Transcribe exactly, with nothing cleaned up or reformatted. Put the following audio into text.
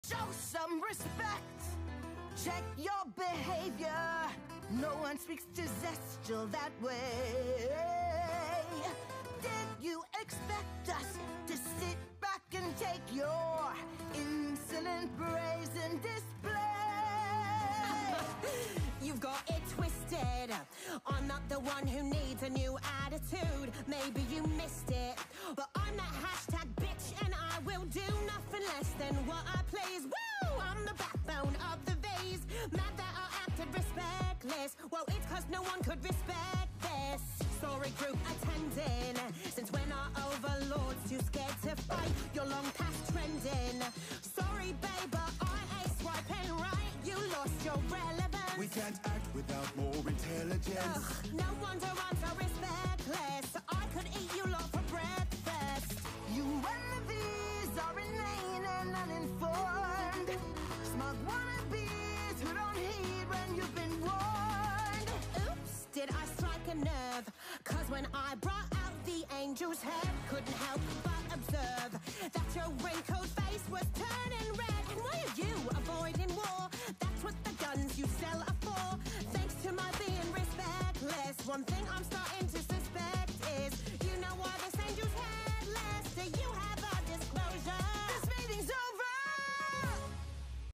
Show some respect. Check your behavior. No one speaks to Zestial that way. Did you expect us to sit back and take your insolent brazen display? You've got it twisted. I'm not the one who needs a new attitude. Maybe you missed it, but I'm that hashtag bitch, and I will do nothing less than what I please. Woo! I'm the backbone of the Vees. Mad that I acted respectless. Well, it's cause no one could respect this. Sorry group attending. Since when are overlords too scared to fight? You're long past trending. Sorry babe, but I ain't swiping right. You lost your relevance. We can't act without more intelligence. Ugh, no wonder I'm so respectless. I could eat you lot for breakfast. You and the Vees are inane and uninformed. Smug wannabes who don't heed when you've been warned. Oops, did I strike a nerve? Cause when I brought out the angel's head, couldn't help but observe that your wrinkled face was turning red.